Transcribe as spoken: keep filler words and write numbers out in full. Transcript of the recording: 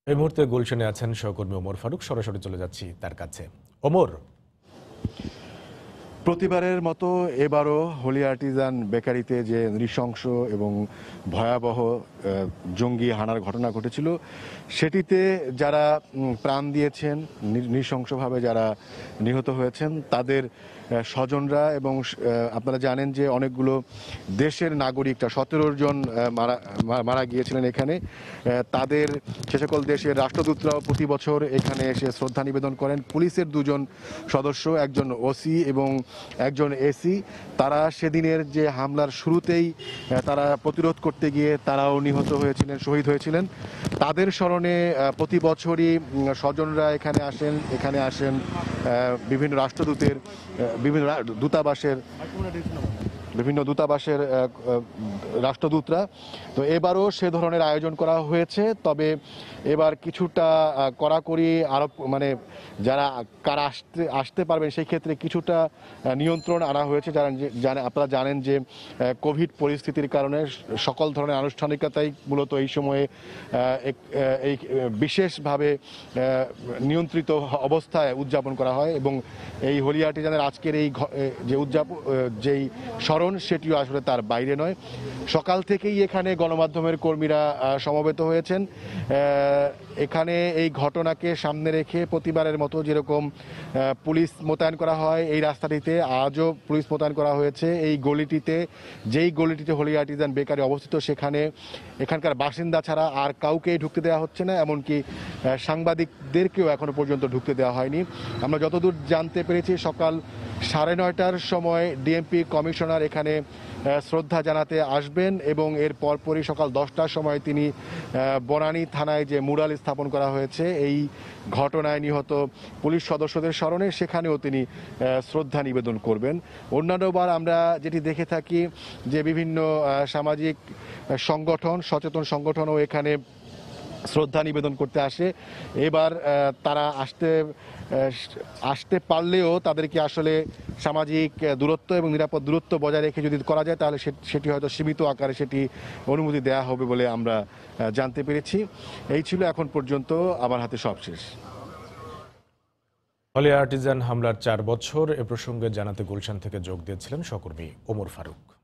এই মুহূর্তে গুলশানে আছেন সহকর্মী ওমর ফারুক। সরাসরি চলে যাচ্ছি তার কাছে। ওমর, প্রতিবারের মতো এবারও হোলি আর্টিজান বেকারিতে যে নৃশংস এবং ভয়াবহ জঙ্গি হানার ঘটনা ঘটেছিল, সেটিতে যারা প্রাণ দিয়েছেন, নৃশংসভাবে যারা নিহত হয়েছেন, তাদের স্বজনরা এবং আপনারা জানেন যে অনেকগুলো দেশের নাগরিকরা সতেরো জন মারা মারা গিয়েছিলেন এখানে। তাদের সে সকল দেশের রাষ্ট্রদূতরাও প্রতি বছর এখানে এসে শ্রদ্ধা নিবেদন করেন। পুলিশের দুজন সদস্য, একজন ওসি এবং একজন এসি, তারা সেদিনের যে হামলার শুরুতেই তারা প্রতিরোধ করতে গিয়ে তারাও নিহত হয়েছিলেন, শহীদ হয়েছিলেন। তাদের স্মরণে প্রতি বছরই স্বজনরা এখানে আসেন এখানে আসেন বিভিন্ন রাষ্ট্রদূতের বিভিন্ন দূতাবাসের বিভিন্ন দূতাবাসের রাষ্ট্রদূতরা। তো এবারও সে ধরনের আয়োজন করা হয়েছে, তবে এবার কিছুটা কড়াকড়ি আরো মানে যারা কারা আসতে আসতে পারবেন সেই ক্ষেত্রে কিছুটা নিয়ন্ত্রণ আনা হয়েছে। যারা আপনারা জানেন যে কোভিড পরিস্থিতির কারণে সকল ধরনের আনুষ্ঠানিকতাই মূলত এই সময়ে এই বিশেষভাবে নিয়ন্ত্রিত অবস্থায় উদযাপন করা হয় এবং এই হোলি আর্টিজানের আজকের এই যে উদযাপন যেই স্মরণ, সেটিও আসলে তার বাইরে নয়। সকাল থেকেই এখানে গণমাধ্যমের কর্মীরা সমবেত হয়েছেন। এখানে এই ঘটনাকে সামনে রেখে প্রতিবারের মতো যেরকম পুলিশ মোতায়েন করা হয় এই রাস্তাটিতে, আজও পুলিশ মোতায়েন করা হয়েছে। এই গলিটিতে, যেই গলিটিতে হোলি আর্টিজান বেকারি অবস্থিত, সেখানে এখানকার বাসিন্দা ছাড়া আর কাউকেই ঢুকতে দেওয়া হচ্ছে না, এমনকি সাংবাদিকদেরকেও এখনো পর্যন্ত ঢুকতে দেওয়া হয়নি। আমরা যতদূর জানতে পেরেছি, সকাল সাড়ে নয়টার সময় ডিএমপি কমিশনার এখানে শ্রদ্ধা জানাতে আসবেন এবং এর পরপরই সকাল দশটার সময় তিনি বনানী থানায় যে মুরাল স্থাপন করা হয়েছে এই ঘটনায় নিহত পুলিশ সদস্যদের স্মরণে, সেখানেও তিনি শ্রদ্ধা নিবেদন করবেন। অন্যান্যবার আমরা যেটি দেখে থাকি যে বিভিন্ন সামাজিক সংগঠন, সচেতন সংগঠনও এখানে শ্রদ্ধা নিবেদন করতে আসে। এবার তারা আসতে আসতে পারলেও তাদেরকে আসলে সামাজিক দূরত্ব এবং নিরাপদ দূরত্ব বজায় রেখে যদি করা যায়, তাহলে সেটি হয়তো সীমিত আকারে সেটি অনুমতি দেওয়া হবে বলে আমরা জানতে পেরেছি। এই ছিল এখন পর্যন্ত আমার হাতে সবশেষ। হোলি আর্টিজান হামলার চার বছর এ প্রসঙ্গে জানাতে গুলশান থেকে যোগ দিয়েছিলেন সহকর্মী ওমর ফারুক।